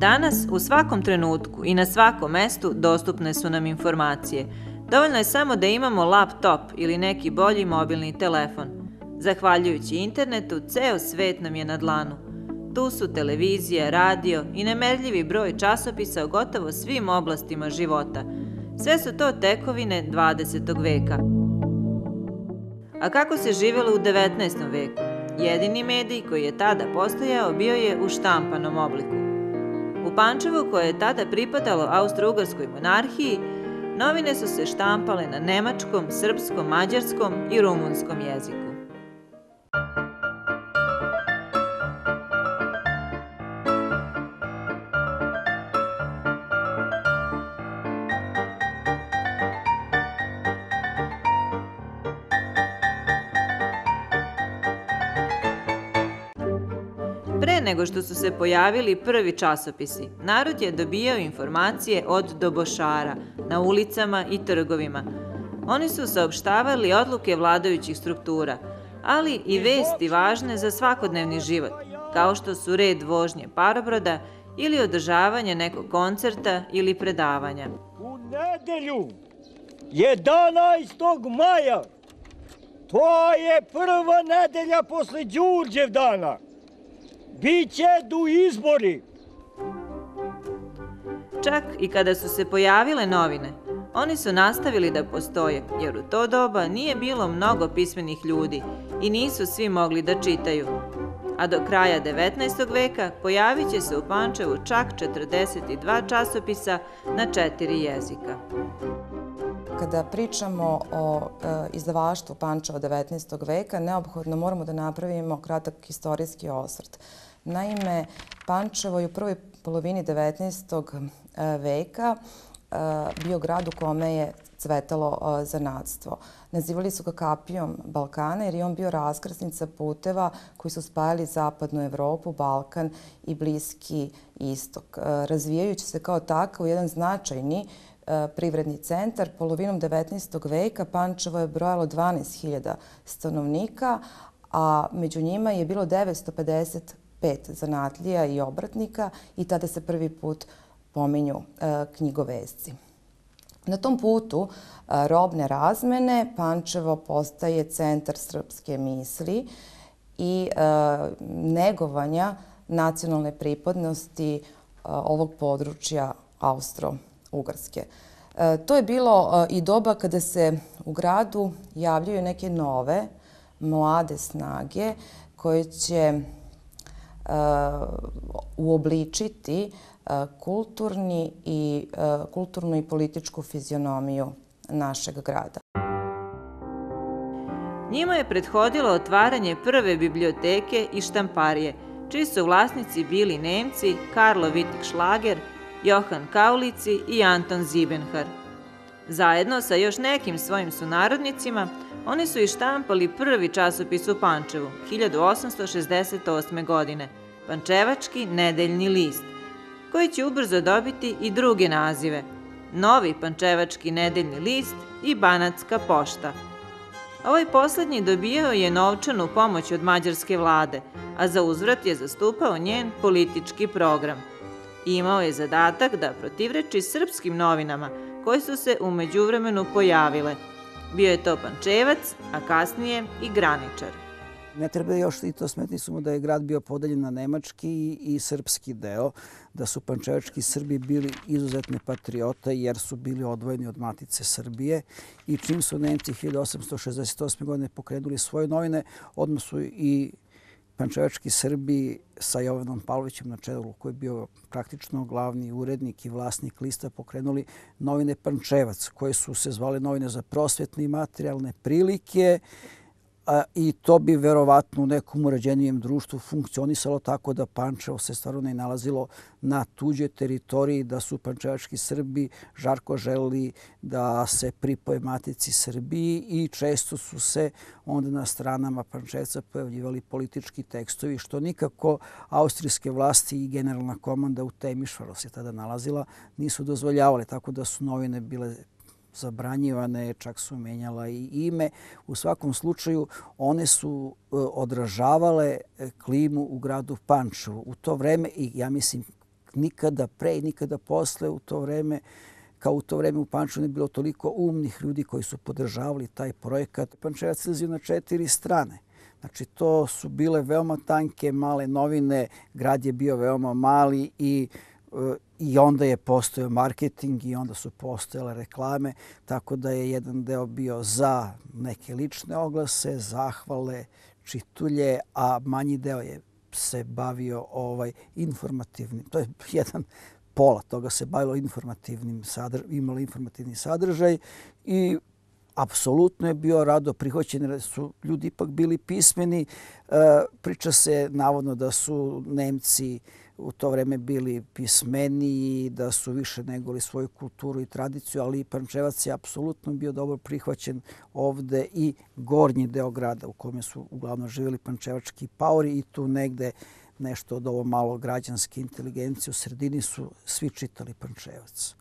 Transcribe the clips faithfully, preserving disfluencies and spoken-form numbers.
Danas u svakom trenutku i na svakom mestu dostupne su nam informacije. Dovoljno je samo da imamo laptop ili neki bolji mobilni telefon. Zahvaljujući internetu, ceo svet nam je na dlanu. Tu su televizija, radio i nemerljivi broj časopisa o gotovo svim oblastima života. Sve su to tekovine dvadesetog veka. A kako se živelo u devetnaestom veku? Jedini medij koji je tada postojao bio je u štampanom obliku. U Pančevu, koje je tada pripadalo Austro-Ugarskoj monarhiji, novine su se štampale na nemačkom, srpskom, mađarskom i rumunskom jeziku. Pre nego što su se pojavili prvi časopisi, narod je dobijao informacije od dobošara na ulicama i trgovima. Oni su saopštavali odluke vladajućih struktura, ali i vesti važne za svakodnevni život, kao što su red vožnje parobroda ili održavanje nekog koncerta ili predavanja. U nedelju, jedanaestog maja, to je prva nedelja posle Đurđev dana. Biće du izbori. Čak i kada su se pojavile novine, oni su nastavili da postoje, jer u to doba nije bilo mnogo pismenih ljudi i nisu svi mogli da čitaju. A do kraja devetnaestog veka pojavit će se u Pančevu čak četrdeset dva časopisa na četiri jezika. Kada pričamo o e, izdavaštvu Pančeva devetnaestog veka, neophodno moramo da napravimo kratak istorijski osvrt. Naime, Pančevo je u prvoj polovini devetnaestog veka e, bio grad u kome je cvetalo e, zanatstvo. Nazivali su ga kapijom Balkana jer je on bio raskrsnica puteva koji su spajali zapadnu Evropu, Balkan i Bliski istok. E, razvijajući se kao takav u jedan značajni privredni centar, polovinom devetnaestog veka Pančevo je brojalo dvanaest hiljada stanovnika, a među njima je bilo devetsto pedeset pet zanatlija i obratnika i tada se prvi put pominju knjigovesci. Na tom putu robne razmene Pančevo postaje centar srpske misli i negovanja nacionalne pripadnosti ovog područja Austro-Ugarske. To je bilo i doba kada se u gradu javljaju neke nove, mlade snage koje će uobličiti kulturni i, kulturnu i političku fizionomiju našeg grada. Njima je prethodilo otvaranje prve biblioteke i štamparije, čiji su vlasnici bili Nemci Karlo Wittig-Schlager, Johan Kaulici i Anton Ziebenhar. Zajedno sa još nekim svojim sunarodnicima, oni su i štampali prvi časopis u Pančevu, hiljadu osamsto šezdeset osme. godine, Pančevački nedeljni list, koji će ubrzo dobiti i druge nazive, Novi Pančevački nedeljni list i Banatska pošta. Ovaj poslednji dobijao je novčanu pomoć od mađarske vlade, a za uzvrat je zastupao njen politički program. Imao je zadatak da protivreči srpskim novinama koje su se u međuvremenu pojavile. Bio je to Pančevac, a kasnije i Graničar. Ne treba još i to smetni sumu da je grad bio podeljen na nemački i srpski deo, da su pančevački Srbi bili izuzetne patriote jer su bili odvojeni od Matice Srbije i čim su Nemci hiljadu osamsto šezdeset osme. godine pokrenuli svoje novine, odmah su i pančevački Srbi sa Jovanom Pavlovićem na čelu, koji je bio praktično glavni urednik i vlasnik lista, pokrenuli novine Pančevac, koje su se zvale novine za prosvetne i materijalne prilike, i to bi verovatno u nekom uređenijem društvu funkcionisalo tako da Pančevo se stvarno ne nalazilo na tuđoj teritoriji, da su pančevački Srbi žarko želeli da se pripoje Matici Srbiji i često su se onda na stranama Pančevca pojavljivali politički tekstovi, što nikako austrijske vlasti i generalna komanda u Temišvaru se tada nalazila nisu dozvoljavali, tako da su novine bile zabranjivane, čak su menjala i ime. U svakom slučaju one su odražavale klimu u gradu Pančevu u to vreme i ja mislim nikada pre i nikada posle u to vreme, kao u to vreme u Pančevu ne bilo toliko umnih ljudi koji su podržavali taj projekat. Pančevac silazio na četiri strane. Znači, to su bile veoma tanke, male novine, grad je bio veoma mali i, i onda je postojao marketing i onda su postojale reklame, tako da je jedan deo bio za neke lične oglase, zahvale, čitulje, a manji deo je se bavio ovaj informativnim. To je jedan pola toga se bavilo informativnim sadržajem, imalo informativni sadržaj i apsolutno je bio rado prihvaćen jer su ljudi ipak bili pismeni. Priča se navodno da su Nemci u to vreme bili pismeniji, da su više negoli svoju kulturu i tradiciju, ali Pančevac je apsolutno bio dobro prihvaćen ovde i gornji deo grada u kome su uglavnom živjeli pančevački paori i tu negde nešto od ovo malo građanske inteligencije. U sredini su svi čitali Pančevac.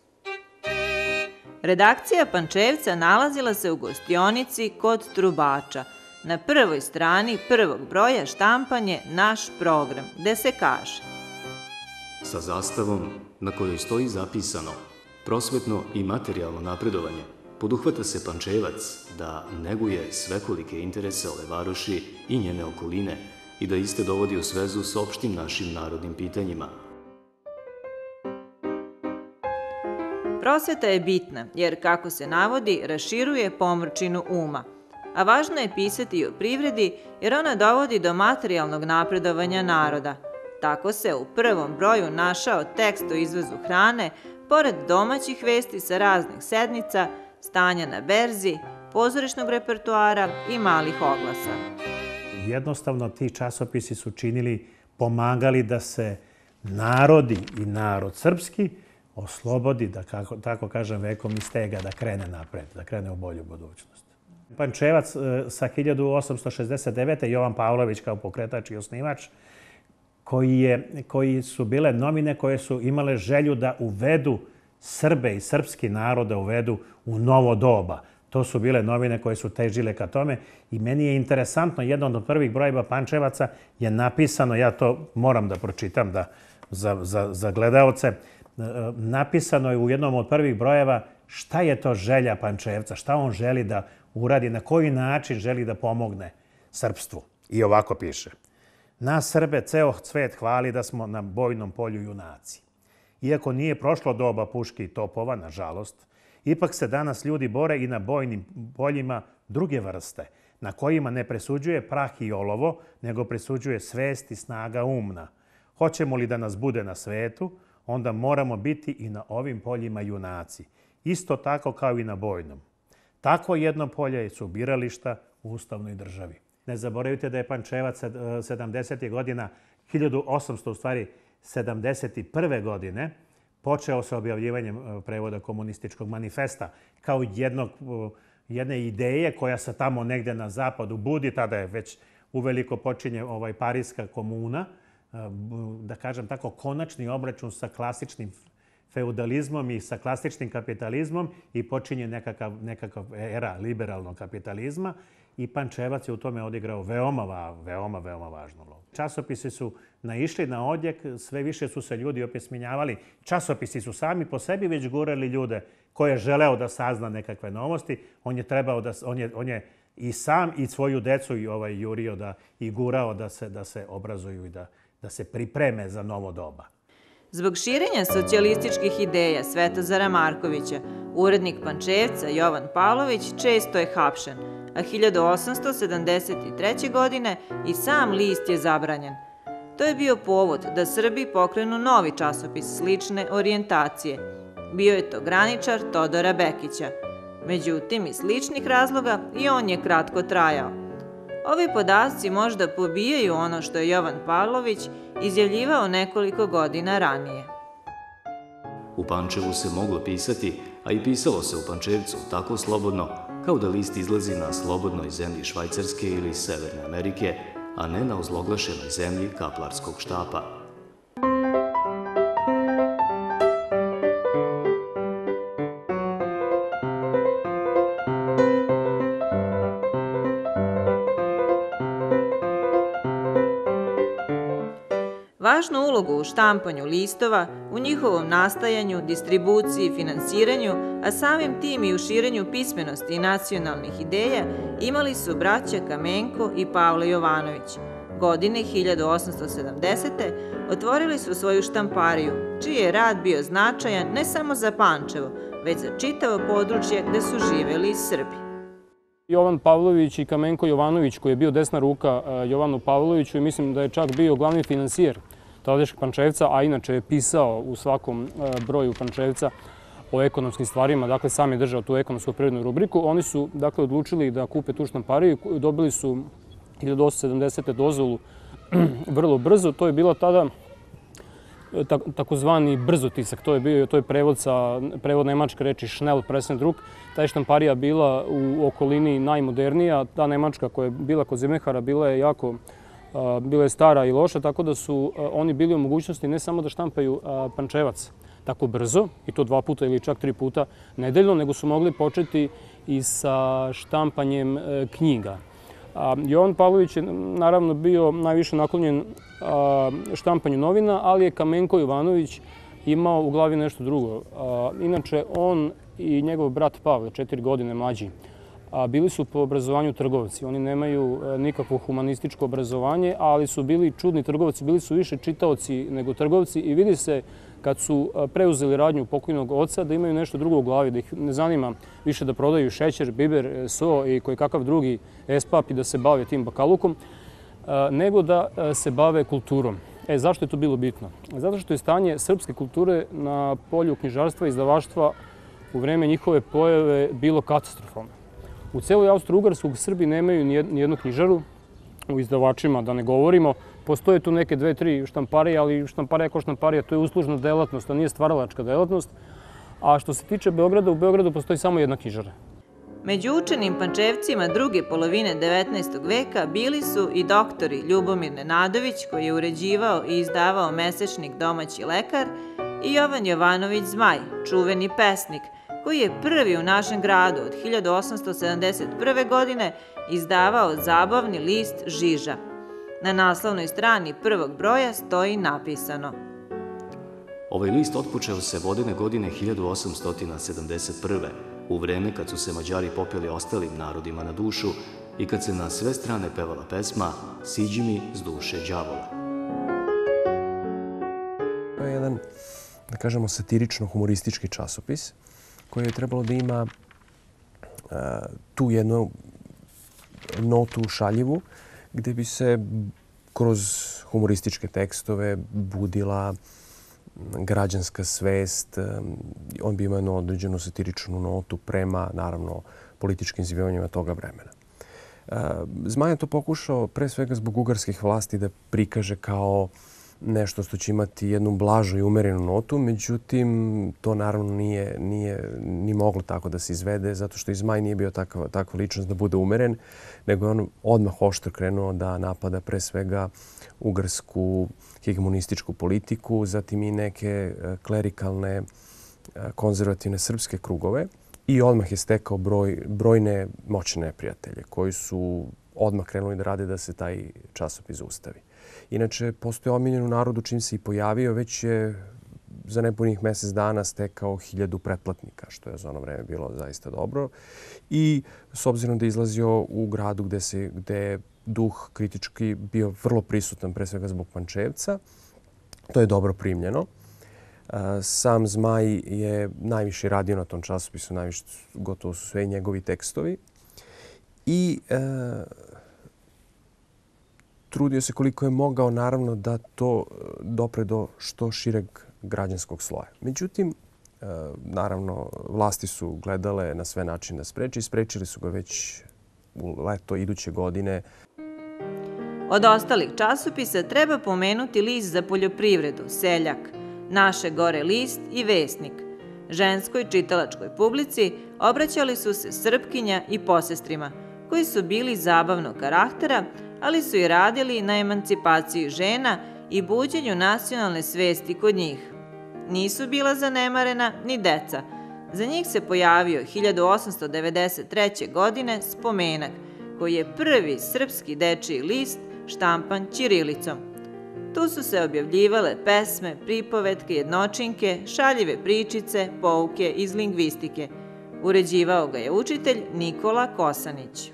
Redakcija Pančevca nalazila se u gostionici kod Trubača. Na prvoj strani prvog broja štampan je naš program, gde se kaže: sa zastavom na kojoj stoji zapisano prosvetno i materijalno napredovanje, poduhvata se Pančevac da neguje svekolike interese ove varoši i njene okoline i da iste dovodi u svezu s opštim našim narodnim pitanjima. Prosveta je bitna, jer, kako se navodi, raširuje pomrčinu uma. A važno je pisati i o privredi, jer ona dovodi do materijalnog napredovanja naroda. Tako se u prvom broju našao tekst o izvozu hrane, pored domaćih vesti sa raznih sednica, stanja na berzi, pozorišnog repertoara i malih oglasa. Jednostavno, ti časopisi su činili, pomagali da se narodi i narod srpski oslobodi, da kako, tako kažem, vekom iz tega, da krene napred, da krene u bolju budućnost. Pančevac sa hiljadu osamsto šezdeset devete. Jovan Pavlović kao pokretač i osnivač, koji, je, koji su bile novine koje su imale želju da uvedu Srbe i srpski narod da uvedu u novo doba. To su bile novine koje su težile ka tome i meni je interesantno, jedan od prvih brojeva Pančevaca je napisano, ja to moram da pročitam da, za, za, za gledaoce, napisano je u jednom od prvih brojeva šta je to želja Pančevca, šta on želi da uradi, na koji način želi da pomogne srpstvu. I ovako piše: nas Srbe ceo svet hvali da smo na bojnom polju junaci. Iako nije prošlo doba puški i topova, nažalost, ipak se danas ljudi bore i na bojnim poljima druge vrste, na kojima ne presuđuje prah i olovo, nego presuđuje svest i snaga umna. Hoćemo li da nas bude na svetu, onda moramo biti i na ovim poljima junaci, isto tako kao i na bojnom. Tako jedno polje su birališta u ustavnoj državi. Ne zaboravite da je Pančevac sedamdesetih godina, hiljadu osamsto u stvari sedamdeset prve. godine, počeo sa objavljivanjem prevoda komunističkog manifesta kao jednog, jedne ideje koja se tamo negde na zapadu budi. Tada je već uveliko počinje ovaj Pariska komuna, da kažem tako, konačni obračun sa klasičnim feudalizmom i sa klasičnim kapitalizmom i počinje nekakav, nekakav era liberalnog kapitalizma i Pančevac je u tome odigrao veoma, veoma, veoma važnu ulogu. Časopisi su naišli na odjek, sve više su se ljudi opismenjavali. Časopisi su sami po sebi već gurali ljude koje je želeo da sazna nekakve novosti. On je trebao da, on je, on je i sam i svoju decu i ovaj jurio da i gurao da se, da se obrazuju i da, da se pripreme za novo doba. Zbog širenja socijalističkih ideja Svetozara Markovića, urednik Pančevca Jovan Pavlović često je hapšen, a hiljadu osamsto sedamdeset treće. godine i sam list je zabranjen. To je bio povod da Srbi pokrenu novi časopis slične orijentacije. Bio je to graničar Todora Bekića. Međutim, iz sličnih razloga i on je kratko trajao. Ovi podaci možda pobijaju ono što je Jovan Pavlović izjavljivao nekoliko godina ranije. U Pančevu se moglo pisati, a i pisalo se u Pančevcu tako slobodno, kao da list izlazi na slobodnoj zemlji Švajcarske ili Severne Amerike, a ne na ozloglašenoj zemlji kaplarskog štapa. Važnu ulogu u štampanju listova, u njihovom nastajanju, distribuciji, finansiranju, a samim tim i u širenju pismenosti i nacionalnih ideja imali su braća Kamenko i Pavle Jovanović. Godine hiljadu osamsto sedamdesete. otvorili su svoju štampariju, čiji je rad bio značajan ne samo za Pančevo, već za čitavo područje gde su živeli Srbi. Jovan Pavlović i Kamenko Jovanović, koji je bio desna ruka Jovanu Pavloviću i mislim da je čak bio glavni finansijer tadašnjeg Pančevca, a inače je pisao u svakom broju Pančevca o ekonomskim stvarima, dakle sam je držao tu ekonomsko-privrednu rubriku. Oni su dakle odlučili da kupe tu štampariju, dobili su hiljadu osamsto sedamdesete. dozvolu vrlo brzo. To je bila tada takozvani brzotisak, to je bio to je prevod sa prevod nemačke reči Schnellpressendruck. Ta štamparija bila u okolini najmodernija, ta nemačka koja je bila kod Zibnehara bila je jako bila je stara i loša, tako da su oni bili u mogućnosti ne samo da štampaju Pančevac tako brzo, i to dva puta ili čak tri puta nedeljno, nego su mogli početi i sa štampanjem knjiga. Jovan Pavlović je naravno bio najviše naklonjen štampanju novina, ali je Kamenko Jovanović imao u glavi nešto drugo. Inače, on i njegov brat Pavle, četiri godine mlađi, bili su po obrazovanju trgovci. Oni nemaju nikakvo humanističko obrazovanje, ali su bili čudni trgovci, bili su više čitaoci nego trgovci i vidi se kad su preuzeli radnju pokojnog oca da imaju nešto drugo u glavi, da ih ne zanima više da prodaju šećer, biber, so i koji kakav drugi espap i da se bave tim bakalukom, nego da se bave kulturom. E, zašto je to bilo bitno? Zato što je stanje srpske kulture na polju knjižarstva i izdavaštva u vreme njihove pojave bilo katastrofalno. U celoj Austro-Ugarskoj Srbi nemaju nijednu knjižaru, u izdavačima da ne govorimo. Postoje tu neke dve, tri štamparije, ali štamparija kao štamparija to je uslužna delatnost, a nije stvaralačka delatnost. A što se tiče Beograda, u Beogradu postoji samo jedna knjižara. Među učenim Pančevcima druge polovine devetnaestog veka bili su i doktori Ljubomir Nenadović, koji je uređivao i izdavao mesečnik Domaći lekar, i Jovan Jovanović Zmaj, čuveni pesnik, koji je prvi u našem gradu od hiljadu osamsto sedamdeset prve. godine izdavao zabavni list Žiža. Na naslovnoj strani prvog broja stoji napisano: Ovaj list otpočeo se vodene godine hiljadu osamsto sedamdeset prve. u vreme kad su se Mađari popeli ostalim narodima na dušu i kad se na sve strane pevala pesma Siđi mi s duše đavola. To je jedan, da kažemo, satirično-humoristički časopis koji je trebalo da ima uh, tu jednu notu šaljivu gde bi se kroz humorističke tekstove budila građanska svest. On bi imao jednu određenu satiričnu notu prema, naravno, političkim zbivanjima toga vremena. Zmaj je to pokušao pre svega zbog ugarskih vlasti da prikaže kao nešto što će imati jednu blažu i umerenu notu, međutim, to naravno nije, nije ni moglo tako da se izvede, zato što i Zmaj nije bio takva, takva ličnost da bude umeren, nego je on odmah oštro krenuo da napada pre svega ugarsku hegemonističku politiku, zatim i neke klerikalne, konzervativne srpske krugove i odmah je stekao broj, brojne moćne neprijatelje koji su odmah krenuli da rade da se taj časopis zaustavi. Inače, postoje omiljen u narodu čim se i pojavio, već je za nepunih mesec dana stekao hiljadu pretplatnika, što je za ono vreme bilo zaista dobro. I s obzirom da je izlazio u gradu gde, se, gde je duh kritički bio vrlo prisutan, pre svega zbog Pančevca, to je dobro primljeno. Sam Zmaj je najviše radio na tom časopisu, najviše, gotovo su sve njegovi tekstovi. I e, trudio se koliko je mogao, naravno, da to dopre do što šireg građanskog sloja. Međutim, e, naravno, vlasti su gledale na sve načine da spreči i sprečili su ga već u leto iduće godine. Od ostalih časopisa treba pomenuti list za poljoprivredu, Seljak, Naše gore list i Vesnik. Ženskoj čitalačkoj publici obraćali su se Srpkinja i posestrima, koji su bili zabavnog karaktera, ali su i radili na emancipaciji žena i buđenju nacionalne svesti kod njih. Nisu bila zanemarena ni deca. Za njih se pojavio hiljadu osamsto devedeset treće. godine Spomenak, koji je prvi srpski dečiji list štampan ćirilicom. Tu su se objavljivale pesme, pripovetke, jednočinke, šaljive pričice, pouke iz lingvistike. Uređivao ga je učitelj Nikola Kosanić.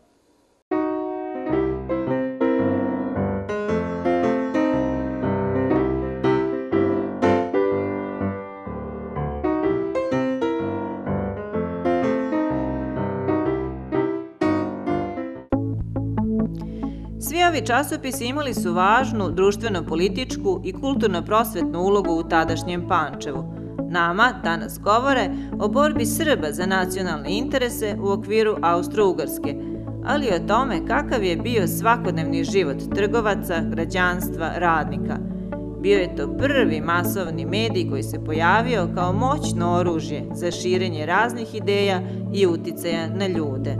Svi ovi časopisi imali su važnu društveno-političku i kulturno-prosvetnu ulogu u tadašnjem Pančevu. Nama danas govore o borbi Srba za nacionalne interese u okviru Austro-Ugarske, ali i o tome kakav je bio svakodnevni život trgovaca, građanstva, radnika. Bio je to prvi masovni medij koji se pojavio kao moćno oružje za širenje raznih ideja i uticaja na ljude.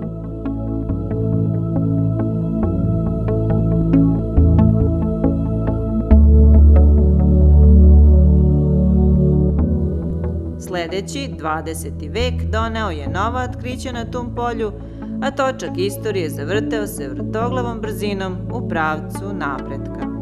Sledeći, dvadeseti vek, doneo je nova otkrića na tom polju, a točak istorije zavrteo se vrtoglavom brzinom u pravcu napretka.